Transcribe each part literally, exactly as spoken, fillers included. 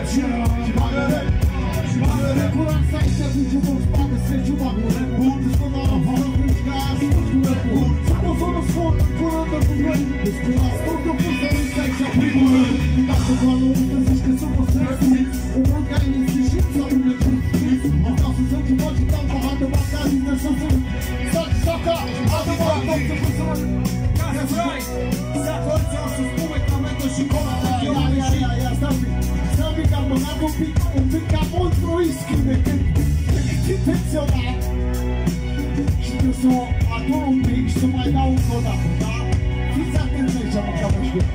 și bagă rep, și bagă rep. Curant să ai să duci un spate, să treci un bagă rep. Bun, desconala, fără mici, ca să duci cu repul. S-a zonă sfort, curant de cu rep. Descura, stop de pus, să rici aici primul rând. Dacă doar nu te zici că sunt postrăsit, un rând care e sfârșit sau un necrit. Am dat să zic, mă, și tam pahar de bacca, din de să zic. Sac, saca, adevărat, tot să pus să mă... That's right! Să toți au să spune comentul și cola. Ia, ia, ia, ia, stai un pic. Stai un pic, am mânat un pic, un pic cam mult whisky decât intenționat. Și eu să o adun un pic și să mai dau încă o dată, da? Fiți atenți aici, mă, că mă știu.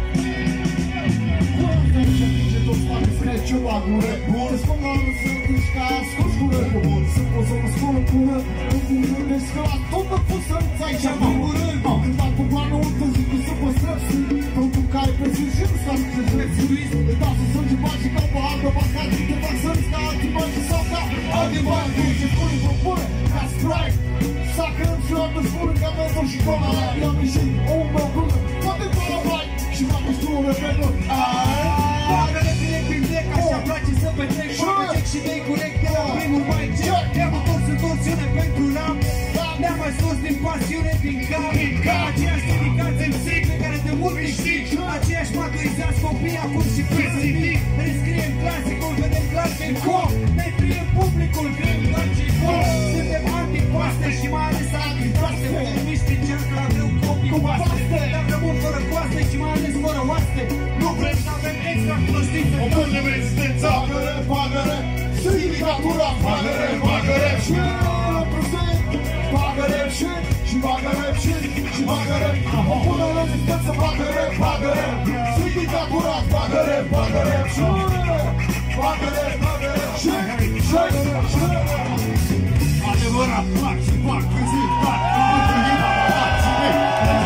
Curăț aici, zice tot spate, scrie ce bag un rep bun. Spun la nu să duci ca scoți cu repul bun. Să poți să mă spun în cură, în cură, de scălat, tot mă pus să înți aici, mă. Când fac cu planul, te zic că să păstrăți. Pentru care pe zi și nu s-a zice drept. Îi dau să sânge bani și ca pe altă bacare. Te fac să râzi ca alții bani sau ca alții bani. Tu ce spune, vă pune, ca Sprite. Sacă în fior de spune ca mentor și cola. I-am ieșit o umbră până, toate fără bai. Și m-am pus un repedor. Bagă-le bine prin dec, așa place să petrec. Bagă-cec și dei curect de la primul mai cec. Ne-am întors în torsiune pentru rap. Ne-am mai scos din pasiune, din cap. Aceiași sindicați M C pe care de mult îi știi. Aceiași maturizați copii acum și pe zi. Rescriem clasicul, vedem clar pe cop. Ne triem publicul, grem doar ce-i foc. Suntem antipaste și mai ales antipaste. Miști în cerc la greu copii paste. Dacă bun fără coaste și mai ales fără oaste. Nu vrem să avem extra cunoștințe. O bună rezistență. Bagă-le, bagă-le. Sindicatura, bagă-le, bagă-le. Și reprezent. Bagă-le și, și bagă-le și, și bagă-le. O bună rezistență, bagă-le, bagă-le. Sindicatura, bagă-le, bagă-le. Și bagă-le, bagă-le. Și, și, și. Adevărat, fac și fac, când zic, fac, când zic, fac și mei.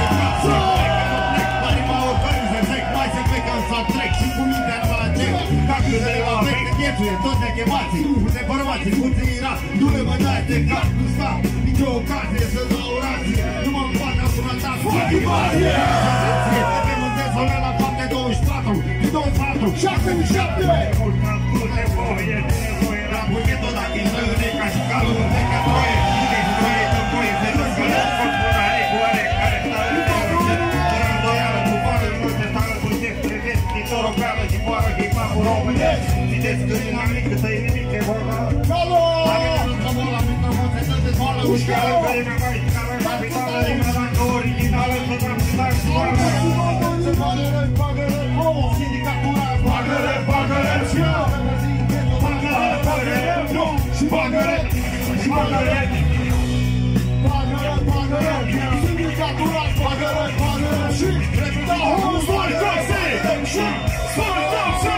Toți nechemații, de bărbații, puțin era. Nu le mai dai de cap, nu sta nicio ocazie să dau o rație. Nu mă împată până ta fucking marie. Suntem în dezolea la fapte douăzeci și patru și douăzeci și patru, șapte și șapte. Urmăm cu nevoie, de nevoie. La buchetul dacă e noi, ca și calul de ca toie. Cine și toie, că toie, se duc că nu pot puna egoare care stau în teorie. Fără îndoială, cu vară, nu te stară cu ce prevezi. Titorul peală și moară, hip-hop-ul românesc. Vedeți că e namic, că să-i nimic, e vorba. Salut! Dacă nu la microfon, se dă de zboală. Ușcală, că e mai cală, capitală, rima dacă originală, să dăm și dar și moară. Bagă-le, bagă-le, oh! Sindicatura, bagă-le, bagă-le, și eu! Bagă-le, bagă-le, nu! Și bagă-le, și bagă-le! Bagă-le, bagă-le, sindicatura, bagă-le, bagă-le, și... Spune toxe! Și... Spune toxe!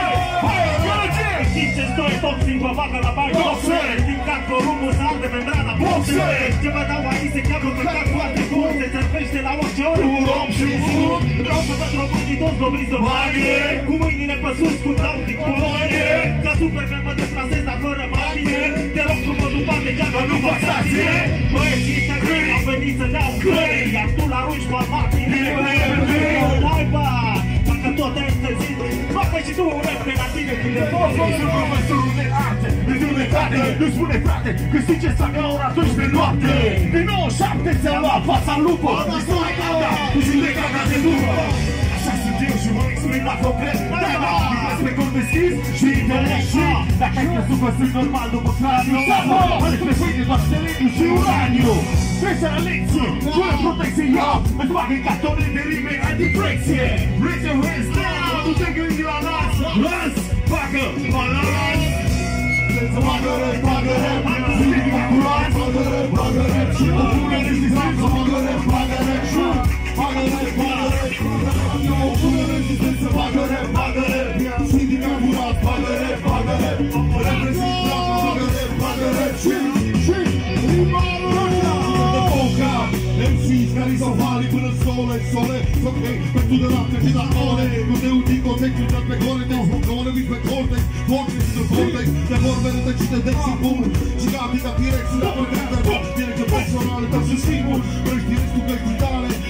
Știți ce stoi toxic, vă bagă la bani toxe. Din cap corumul să arde membrana boxe. Ce vă dau aici se cheamă pe cap toate cum se țărpește la orice ori un om și un sus. Vreau să văd românii toți dobriți de baghe. Cu mâinile pe sus, cu dau din colonie. Ca super că mă deplasez, dar fără manie. Te rog frumos, nu bate geagă, nu vă sație. Băieții ăștia grei au venit să dea un grei. Iar tu l-arunci pe matine. Laiba, dacă tot ai întârzit, facă și tu un rep pe la tine când de poți. Sunt profesorul de arte, de dunetate. Nu-ți spune frate, că știi ce s-a ca ora doisprezece noapte. Din nouă șapte ți-a luat fața în lupă. Istoria ta, cu judecata de după. Așa sunt eu și vă exprim la concret. Da-da, uitați pe cont deschis și interes și dacă ai crezut că sunt normal după craniu, ales pe pâine doar seleniu și uraniu. Trece la lecție, fără protecție eu îți bag în cartone de rime, ai direcție. Raise your hands down, nu te gândi la nas. Las, bagă, balans. Bagă-le, bagă-le, sindicatura, bagă-le, bagă-le, și o pune rezistență, bagă-le, bagă-le, și bagă-le, bagă-le, o pune rezistență, bagă-le, bagă-le, sindicatura, bagă-le, bagă-le, reprezintă, bagă-le, bagă-le, și, și, rimalul de boca, M Cs care s-au vali până sole, sole, ok, pentru de noapte și la ore, nu te uiti în context, nu te-am pe gore, te-au focone, vii pe cortex, vortex, de cortex, de vorbe, nu te cite dex în bun, și capi ca T-Rex, la păcate, direct personale, dar sunt sigur, vrei direct cu căi vitale, loc de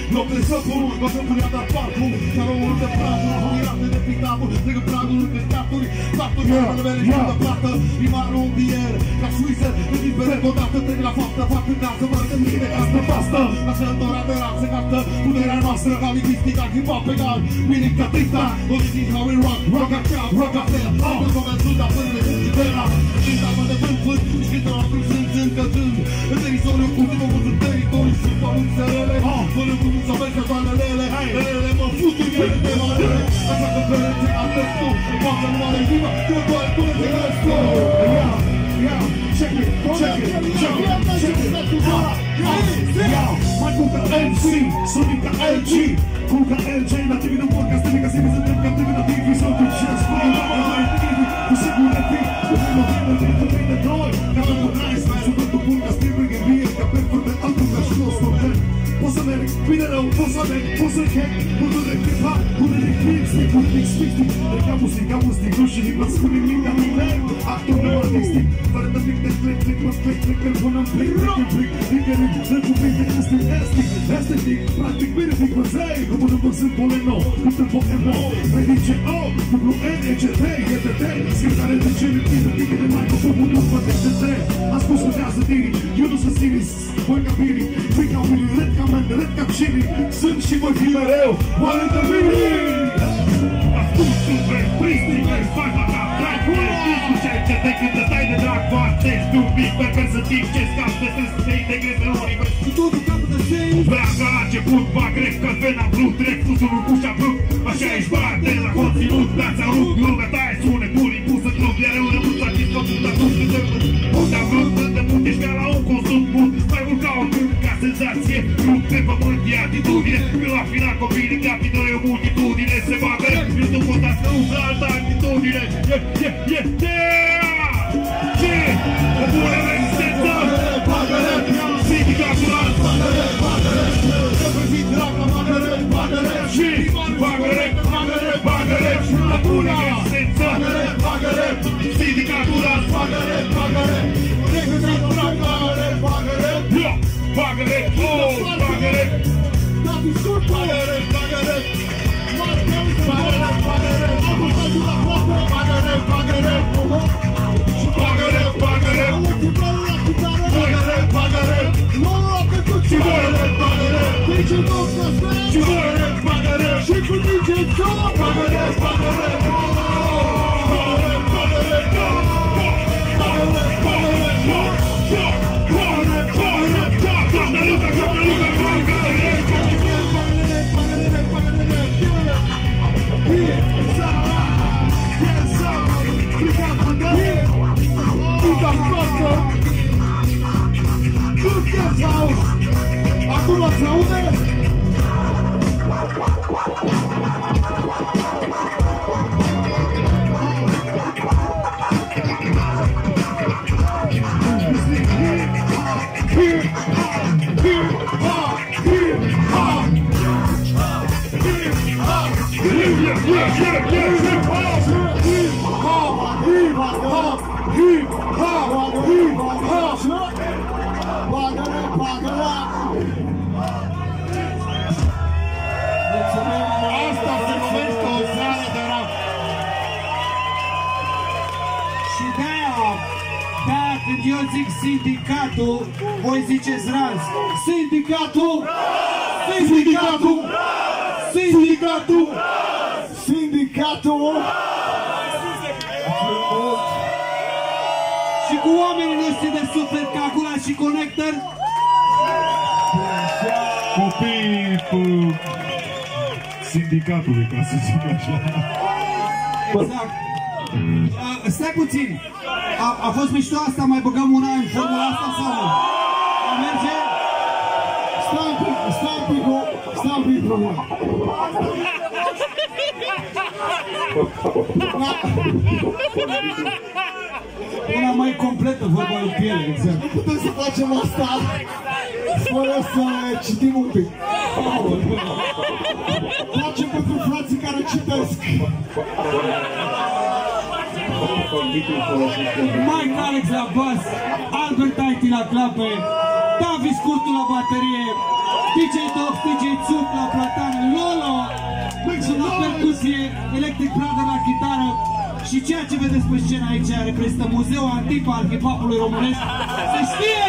să porunci, că sunt până dat parcul. Dar omul de pragul, mirate de pictabul, decât pragul în pescaturi. Factori, care mele și de plată, primarul un bier, ca suisă, de diferent odată, trec la faptă, fac în casă, mă de mine, ca să pastă. La sănătora de rap se captă, puterea noastră, ca lingvistica, hip-hop egal, minic ca dicta. Don't you see how we rock, rock a cap, rock a fair. Am comențut, dar până de Cintitela, Cinta mă de vânt, vânt, scrită la vânt, sunt încălzând. În teritoriu, cultivă mult în teritoriu, sunt pămânțe rele. Până cu să vezi că toanelele, relele mă fut în ele de valele. Așa că plărețe atât tu, poate nu are inima, că doar tu ne înțelegi tu. Yeah, check it, check it, check it, check it. Yeah, mai cu ca M C, Sonic ca L G. Cu ca L J, la T V nu podcast, T V ca Simi, suntem ca T V la T V, sau cu ce spune, cu sigur ne fi, cu vină, vină, vină, vină, vină, noi. Ca pentru nice, super tu bun, ca Steven Gambia, ca pentru de altul, ca și nostru, poți să merg, bine rău, poți să merg, poți să chec, unul de hip-hop, unul de clip, stick, un mix, stick, stick, de ca muzic, ca muzic, nu și nimic, spune nimic, dar nu merg, actul meu artistic, fără de mic de click, click, mă click, click, click, până în plic, click, click, click, click, click, click, cu mic de este estic, estetic, practic, bine, fic, mă zei, cu până mă sunt poleno, cât în Pokémon, mai dice, oh, W N E C T, E T T, scriptare de ce mi-e plină, tigre de mai, cu fumul, nu mă de T, am spus că dează diri, eu nu sunt sinis, voi ca biri, fric ca Willy, red ca man, red ca chili, sunt și voi fi mereu, oare de mini! Ascult super, pristi, vei, fac la cap, drag, nu știu ce ce te când te stai de drag, facești tu mic, perver să timp ce scapi, de să te integrezi în univers. Cu totul capul de sei, vrea ca la început, bag rec, ca vena brut, rec, fusul în cușa brut, așa ești bar, de la conținut, dați-a rup, lumea ta e sune, pur impusă, trup, iar eu rămân s-a chis, tot a dus, de vrut, unde am vrut, de mult, ești ca la un consum mult, mai mult ca un gând, ca senzație, rup pe pământ, e atitudine, că la final combine, capii noi o multitudine, se bagă rec, eu nu pot să uzi altă atitudine, e, e, e, e, ce? O bună rezistență, bagă rec, sindicatul ars, bagă rec, bagă rec, reprezint draga, bagă rec, bagă rec, și bagă rec, bagă rec, bagă rec, o bună rezistență, bagă rec, sindicatul ars, bagă rec, bagă rec, reprezint draga, bagă rec, bagă rec, bagă rec, oh, bagă rec, bagă rec, bagă rec, Acum se aude? Asta se numește o seară de rap. Și de-aia, de-aia când eu zic sindicatul, voi ziceți raz. Sindicatul! Sindicatul! Sindicatul! Sindicatul! Și cu oamenii noștri de super calculat și conector. Copiii sindicatului, ca să zic așa. Exact. Uh, stai puțin. A, a fost mișto asta? Mai băgăm una în formula asta sau nu? A merge? Stai un pic, stai un pic, stai un pic, problema. Una mai completă, vorba lui piele, exact. Nu putem să facem asta fără să citim un pic. Facem pentru frații care citesc. Mike Alex la bas, Albert Haiti la clape, Davis Curtu la baterie, D J Doc, D J Țuc la platană, Lolo la percuție, Electric Brother la chitară și ceea ce vedeți pe scenă aici reprezintă Muzeul Antip al hip-hopului românesc. Se știe!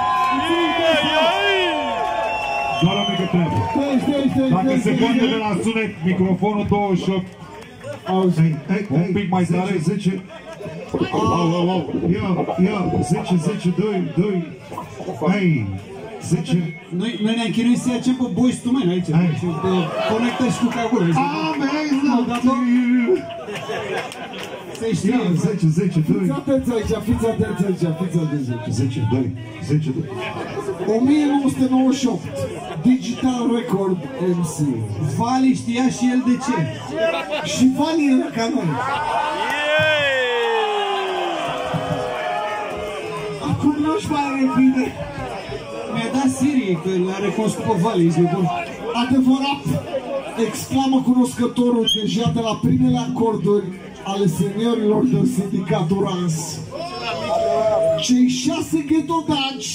Doar o mică treabă. Dacă se poate de la sunet, microfonul douăzeci și opt. Un pic mai tare. zece, au, au, au. Ia, ia, zece, zece, doi, doi. Hai, zece. Noi, noi ne-am chinuit să iacem pe Boyz two Men aici. Și conectăm și cu Cagură. Se știe. zece, zece, doi. Fiți atenți aici, fiți atenți aici, fiți atenți aici. zece, doi, zece, doi. o mie nouă sute nouăzeci și opt. Digital Record M C. Vali știa și el de ce. Și Vali era ca noi. Acum nu-și mai revine. Mi-a dat Siri că l-a recunoscut pe Vali. Adevărat, exclamă cunoscătorul deja de la primele acorduri ale seniorilor de sindicatul Rans. Cei șase ghetodaci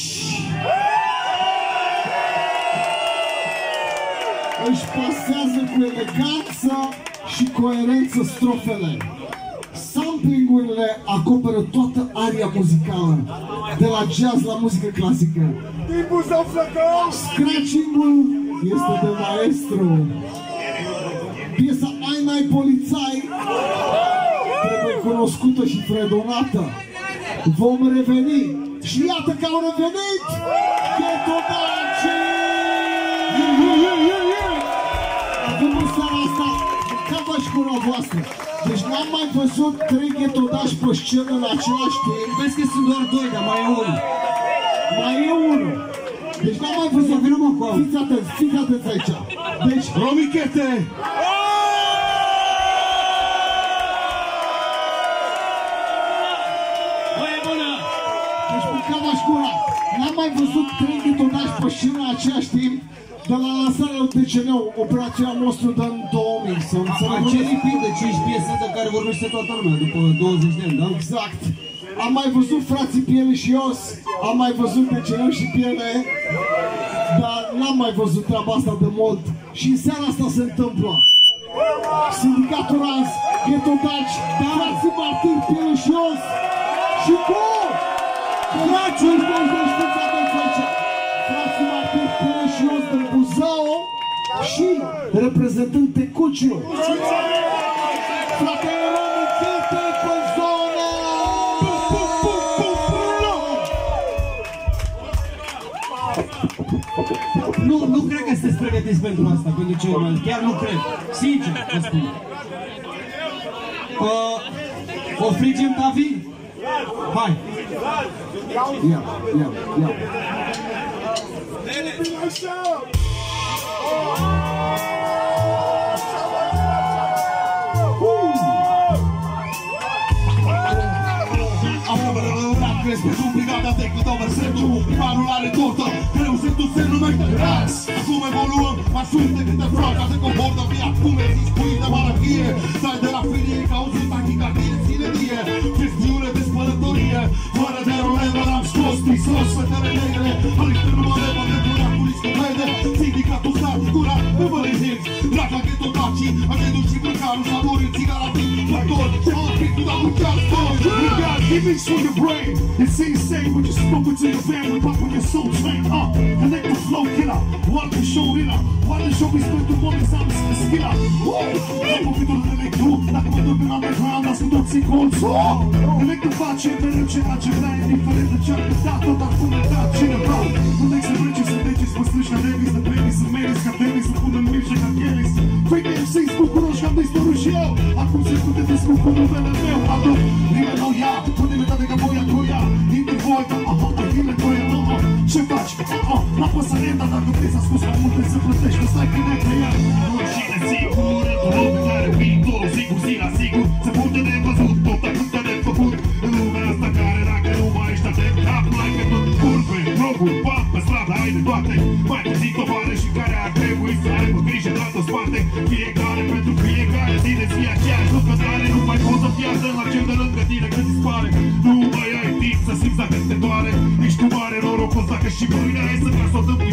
își pasează cu eleganță și coerență strofele. Samplingurile acoperă toată aria muzicală, de la jazz la muzică clasică. Scratching-ul este de maestru. Piesa Ai N-ai Polițai trebuie cunoscută și fredonată. Vom reveni și iată că au revenit Ghetodacii! Acum în seara asta, cava și cura voastră. Deci n-am mai văzut trei ghetodași pe scenă în același timp. Vezi că sunt doar doi, dar mai e unul. Mai e unul. Deci n-am mai văzut. Fiți atenți, fiți atenți aici. Deci, Romichete! Deci pe cava și cura. N-am mai văzut trei ghetodași pe scenă în același timp. De la lansarea lui D C N-ul, operația nostru dă în două mii, să înțelegem. Acel hit de cinci piese de care vorbește toată lumea după douăzeci de ani, da? Exact. Am mai văzut frații Piele și Ios, am mai văzut D C N și Piele, dar n-am mai văzut treaba asta de mult. Și în seara asta se întâmplă. Sindicatul Rans, Ghetodaci, frații Martir, Piele și Ios și cu... Frații Frații Martir, Piele și Ios de Buzău și reprezentând Tecuciu. Fratele Romichete pe zonă! Nu, nu cred că sunteți pregătiți pentru asta, pentru ce urmează. Chiar nu cred. Sincer, vă spun. Uh, o frigem, Tavi? Hai! Ia, ia, ia. Crezi pe brigada de cât o versetul Primarul are tortă, greu setul se numește Rans. Acum evoluăm, mai sus decât de franca se comportă via cum exist pui de malachie. Stai de la filie, cauzi tachicardie, ținerie, chestiune de spălătorie. Fără de rolevă l-am scos, prisos, fetele negre. Aliște numără, mă deplura cu risc vede. Sindicatul stat, gura, Beverly Hills. Draga Ghetodacii, agedul și mâncarul, saborii, țigaratii, factor, ce mă pic cu da cu Charleston. Give me some your brain. It's insane when you spoke to your family, pop when your soul train up. Connect the flow killer, one to show winner. One to show me spend the money, I'm a skiller. Am oprit o lectu, dacă mă duc în underground, las cu toții colțul. Connect the face, mereu ceea ce vrea, indiferent de ce-ar putea, tot ar comenta cineva. Nu leg să vrece, să lege, să păstrâși ca Davis, de baby, să meris, ca Davis, să pună în mirce ca Kelly. Fake M C-s bucuroși că am dispărut și eu. Acum se scute discul cu numele meu. Aduc rime nou ia, pune metate ca boia coia. Inti voi, aha, rime coia, aha. Ce faci? Aha, la păsărenda, dacă vrei să asculti mai multe, să plătești, că stai bine pe ea. Cine sigur, într-o care viitorul sigur, zi la sigur. Se pute de văzut, tot atâtea de făcut. În lumea asta care dacă nu mai ești atent, capul ai că tot curve, droguri, bani pe stradă, ai de toate. Mai puțin tovare și care ar trebui să aibă grijă la toți spate. Fiecare pentru fiecare zi de zi aceeași lucrătoare. Nu mai poți să fii atent la cel de lângă tine că dispare. Nu mai ai timp să simți dacă te doare. Ești cu mare norocos dacă și mâine ai să ca să o dăm picioare.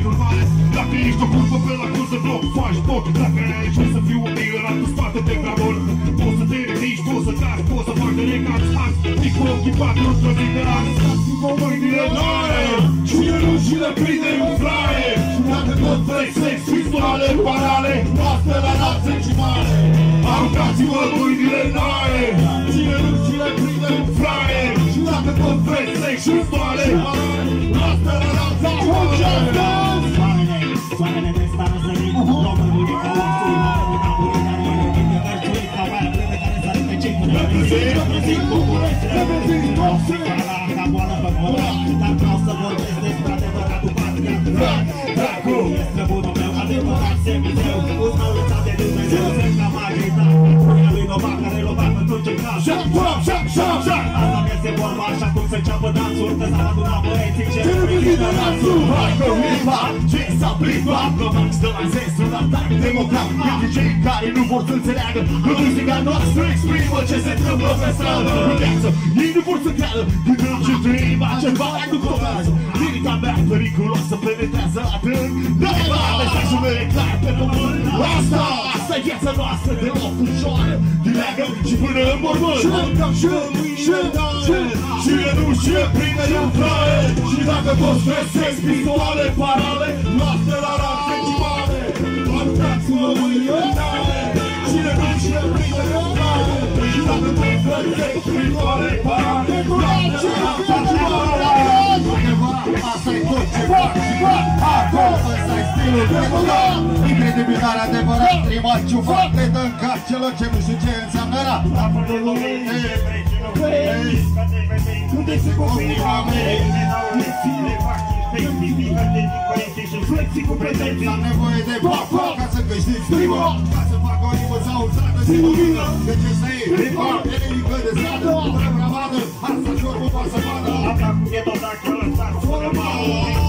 normale. Dacă ești o curvă pe la curs de bloc, faci tot. Dacă ai ce să fiu o migă la tu spate de gramor. Poți să te ridici, poți să cazi, poți să faci de recați azi. Nici cu ochii patru într-o zi de azi. Mâinile mare, cine nu și le prinde în fraie. Și dacă tot vrei sex, pistoale, parale, noastră la națe cimale. Aruncați-vă mâinile mare, cine nu și le prinde în fraie. Și dacă tot vrei sex, pistoale, parale, noastră la națe cimale. Soarele de stară zărit, românul e ca orsul, românul ca burinare, ele din de verțuit, ca oaia plebe care s-a rupt pe cei cu reprezint, reprezint București, reprezint Toxi, ca boală pe morat, dar vreau să vorbesc despre adevăratul patriat. Dracu, este bunul meu, adevărat semizeu, un nou lăsat de Dumnezeu, semn ca magica, puia lui Novak, care l-o bat pentru ce caz. Shut up, shut up, shut up! Asta este vorba, așa cum se înceapă dansul, că s-a adunat băieții ce reprezintă dansul. Hai că hip-hop, ce s-a plimbat, Novax de la zes, un atac democrat. Pentru cei care nu vor să înțeleagă că muzica noastră exprimă ce se întâmplă pe stradă. În viață, ei nu vor să creadă când îmi trăim ceva mai nu contează. Lirica mea periculoasă penetrează adânc, dar mesajul meu e clar pe pământ. Asta, asta e viața noastră de loc ușoară, din leagă și până în mormânt. Și, și, și, și, cine nu știe prinde în fraie. Și dacă toți găsesc pistoale, parale, noastre la raze cimale. Aruncați-vă mâinile tale, cine nu știe prinde în fraie. Și dacă toți găsesc pistoale, parale, noastre la raze cimale. Asta-i tot ce fac și fac acolo, ăsta-i stilul regulat. Incredibil, dar adevărat, rimat ciufac. Le dă în cap celor ce nu știu ce înseamnă rap. Când se confirmă mei, lecțiile fac specifică-te din coerențe și flexii cu pretenții. Am nevoie de bapa ca să câștigi prima, ca să fac o rimă sau o stradă simulină. Că ce să iei, hip-hop, e nimică de stradă. Vrem bravadă, asta și-or nu poate să vadă. Asta cu ghetto dacă lăsați fără mală.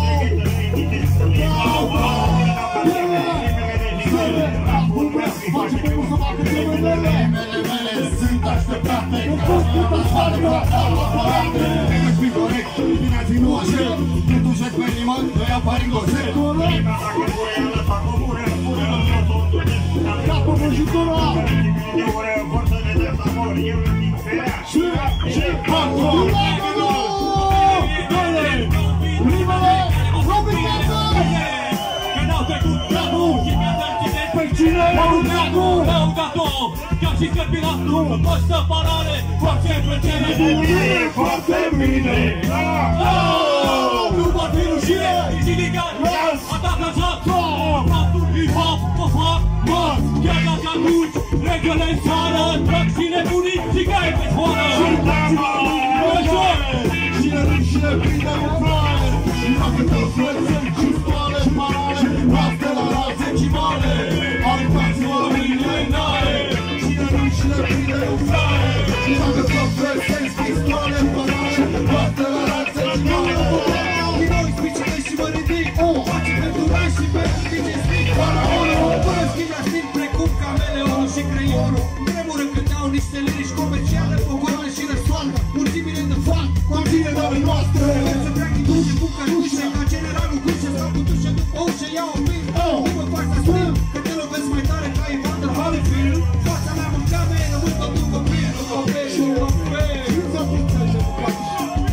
Face pe cum să facă temele mele, mele sunt așteptate. Asfaltă, aparate. Ești fi corect, bine ați nu așa. Nu tușești pe nimeni, noi apari în gosec. Dacă voia lăsa comune, spune-l într-o tontuie. Capul mujitura. De ore vor să ne dăm amor, eu îl din ferea. Și, și, acolo. Primele, Robinetă. Că n-au trecut dragul și mi-a dat Păi cine? Dragul, lăudator, ca și cărpinatul, păstă parale, face plăcere. Foarte bine! Nu va fi rușine, ziligan, atacă joc, faptul hip-hop, o fac, mă, chiar dacă atunci, regele în țară, trag și nebunii și cai pe zboară. Cine nu știe prinde în fraie. Și dacă toți flexăm și stoale, parale, noastre la raze cimale. Aruncați-vă mâinile în aer. Cine nu știe prinde în fraie. Și dacă toți flexăm și stoale, parale, noastre la raze cimale. Din noi spicile și mă ridic, face pentru noi și pentru tine stic. Până schimb la stil precum cameleonul și creionul. Tremură când au niște lirici comerciale, pogoane și răsoane, mulțimile de fan, Cine de-ale noastre. să treacă din dușe cu cărușe, ca generalul Gușe, stau cu dușe după ușe, iau o pin. Nu mă faci să spun, că te lovesc mai tare ca Evander Holyfield. Fața mea mâncame, rămân tot un copil, un copil, un copil. Simți atunci ce cu placi.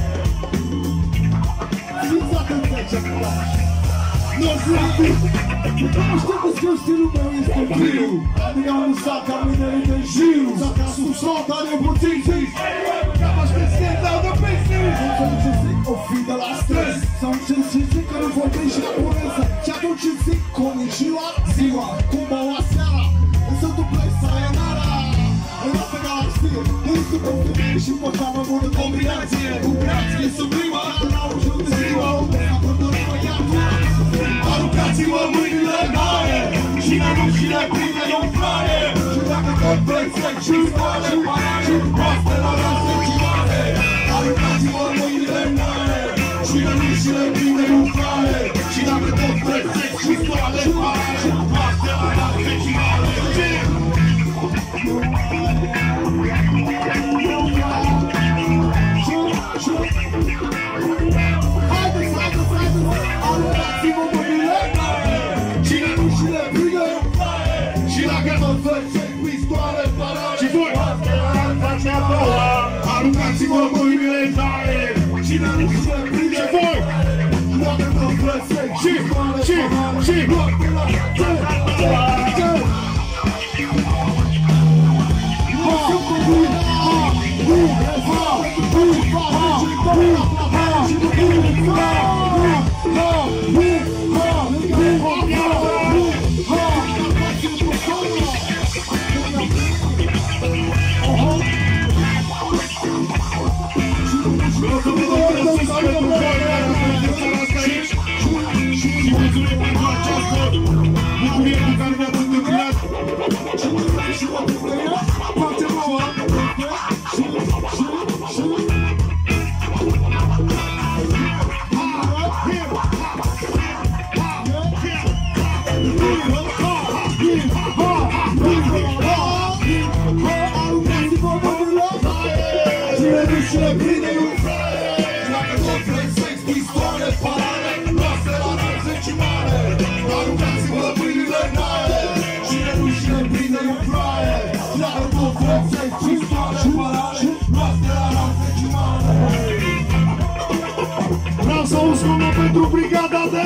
Simți atunci ce cu placi. Nu știu, nu știu că scriu stilul meu este viu. Adică am lăsat ca minele de jiu. S-a ca sub sol, dar eu puțin zis. Cam aș preține, dau de business. Nu ce zic, o fi de la stres. Sau ce zic că nu vorbești japoneză. Și atunci zic, konnichiwa, ziua, cum baua seara. Însă tu pleci sayonara. În altă galaxie, însă cu femeie și pot am o bună combinație. Cu grație sublimă, la un jur de ziua. Acordul-mă iată. Aruncați-vă mâinile în aer. Cine nu știe prinde în fraie. Și dacă tot vrei sex și stoale, parale, noastre la raze cimale. Aruncați-vă mâinile în aer. Cine nu știe prinde în fraie. Și dacă tot vrei sex și stoale, parale, noastre la raze cimale. Haideți, haideți, haideți. Aruncați-vă mâinile. Aruncați-vă mâinile în aer. Cine nu se prinde voi? Dacă mă plăsesc și, și, și bucurie cu care ne-ați întâmpinat. Face nouă. Cine nu și le prinde un fraier. Dacă tot plăsesc pistoale, parale, noastre la înălțe și mare. Aruncați-vă mâinile în aer. Cine nu și le prinde un fraier. Dacă tot plăsesc pistoale, parale, noastre la înălțe și mare. Vreau să auzi cum pentru brigada de...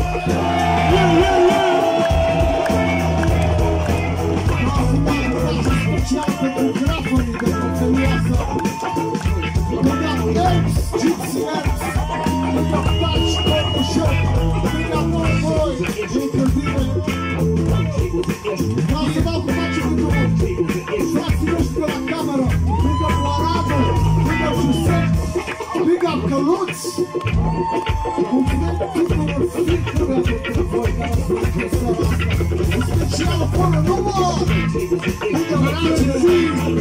Special pentru graforii de porțeluoasă. Băgat Eps, Gypsy Eps, băgat Touch, Photoshop, băgat noi, voi, e încălzire. Vreau să dau cum face pentru frații noștri pe la cameră. Băgat Aradu, băgat Giuseppe, băgat Căluț. Mulțumesc tuturor fricărilor pentru voi care ați venit în seara asta. Specială fără număr! Băgat Rancezi,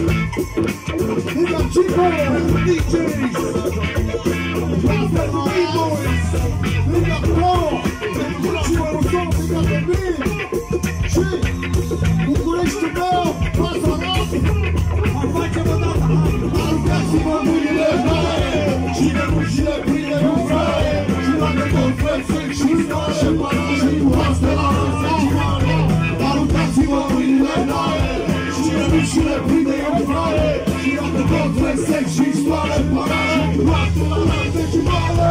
băgat G-Boy, D Js, băgat B-Boys, băgat Coro, și Măruzon, băgat Emil, și Bucureștiul meu, Plaza Rap. Mai facem o dată! Aruncați-vă mâinile în aer. Cine nu și le prinde un fraier. Și dacă tot plăsesc și stoare parale, și cu astea la răzăcimare. Aruncați-vă mâinile în aer. Cine nu și le prinde un fraier. Și dacă tot plăsesc și stoare parale, și cu astea la răzăcimare.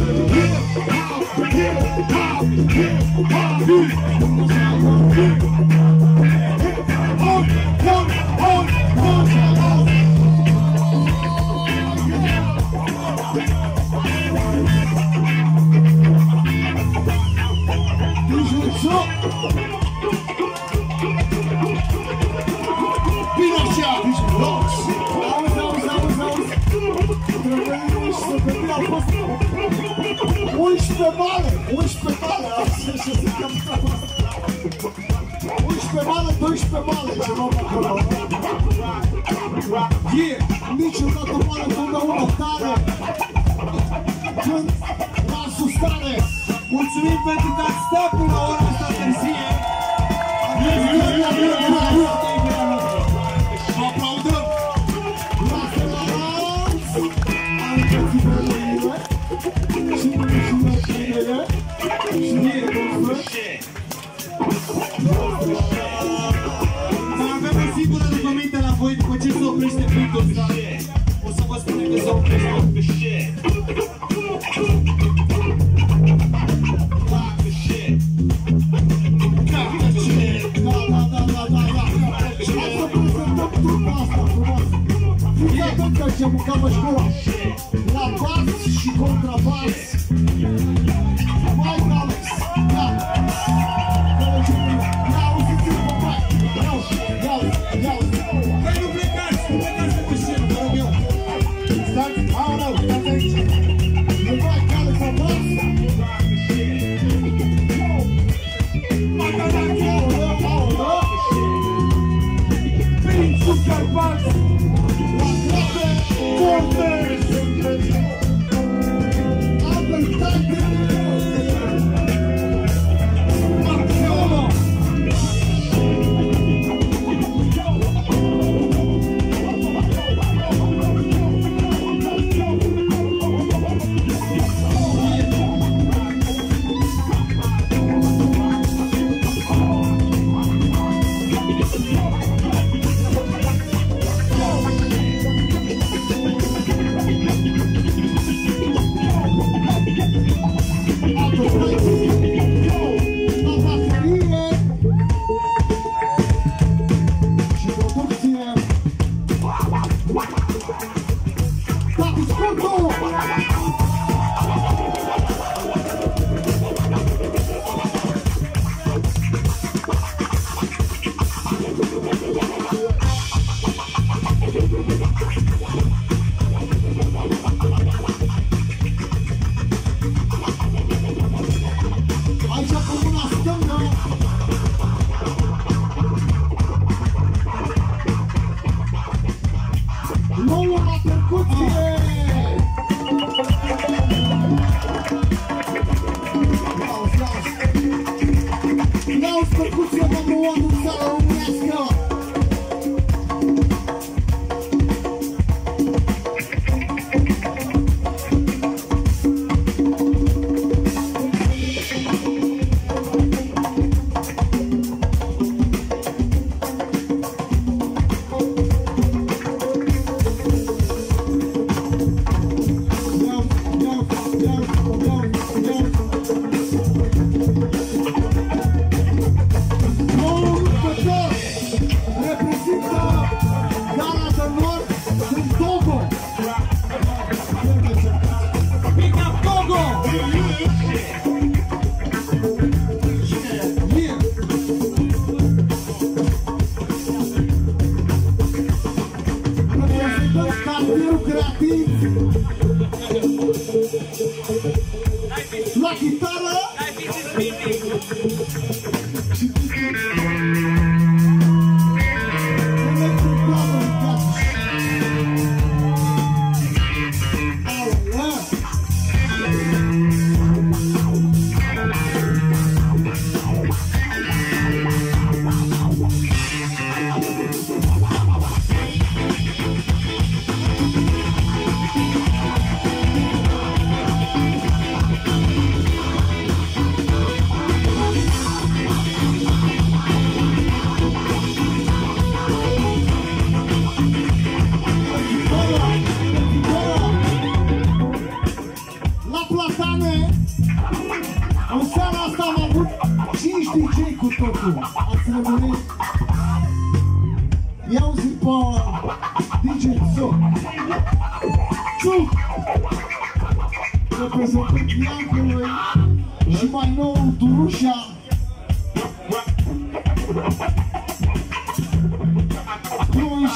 unsprezece bale, unsprezece bale, așa să zicem treaba asta. unsprezece bale, doisprezece bale, ce luăm acolo. Yeah, niciodată bale, totdeauna tare. Când la sustare. Mulțumim pentru că ați stat până la ora asta târzie. Vă aplaudăm! Lasă la lanț! Aruncați-vă mâinile. Și mâinile și mâinile. Și mâinile. Mai avem o singură rugăminte la voi după ce se oprește beat-ul ăsta. O să vă spunem că se oprește. Ce mâncam școala la bas și contrabas. Mai Alex, ia! Ia auziți-l pe mai! Ia, ia, ia! Păi nu plecați, nu plecați de pe scenă, vă rog eu! Stați, aoleu, stați aici! E mai cale pe bas! Aoleu, aoleu! Prin super bas! La clave! Cortez! Albert Tiger! Tati scurtul! Aici cu mâna stângă. Lolo la percuție! Lauzi, lauzi! Lauzi percuție, number one în țara românească! La chitară! În seara asta am avut cinci D J cu totul. Ați rămânit? Ia-o zi pe D J Țuc. Țuc! Reprezentând Iancului și mai nou Durușa. Cluj.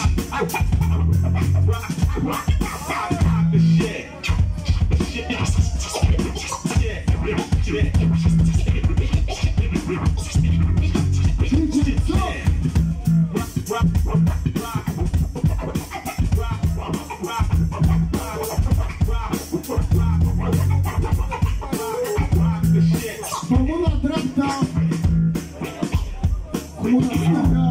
Cu mâna dreapta, cu mâna stângă,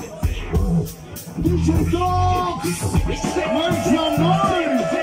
D J Dogs! Mergi la noi!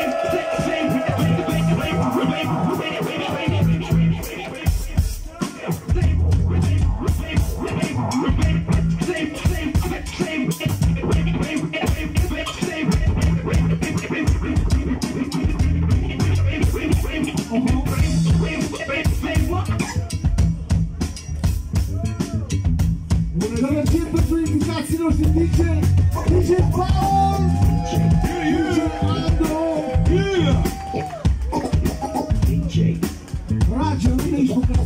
Gălăgie pentru invitații noștri D J, D J Paul, D J Ando, D J Rage, nu ești băgat.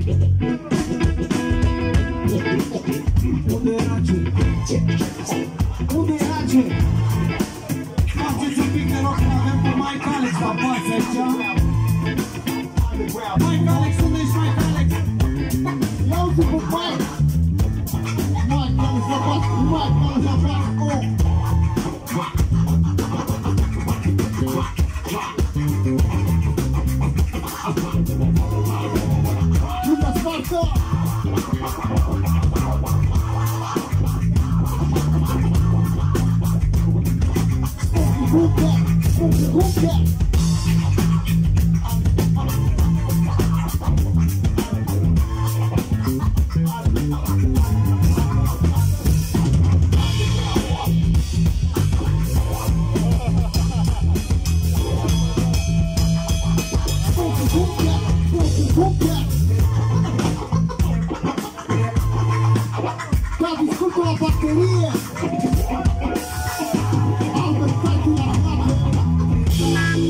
Unde e Rage? Unde e Rage? Faceți un pic de rog că avem pe Mike Alex la bați aici. Mike Alex, unde ești Mike Alex? Ia-uite pe Mike! Mike Alex la bați, Mike Alex la bați, oh! Lupta Sparta! Lupta! Lupta! Davi, ascolta la batteria! Albert, fatti la mano!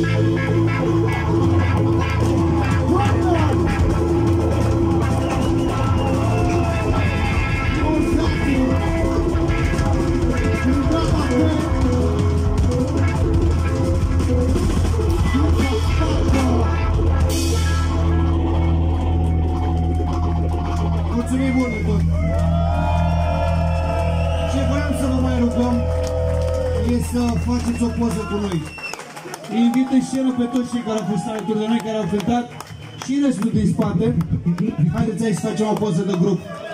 Ce vreau să vă mai rugăm e să faceți o poză cu noi. Îi invit în scenă pe toți cei care au fost alături de noi, care au cântat și restul din spate. Haideți aici să facem o poză de grup.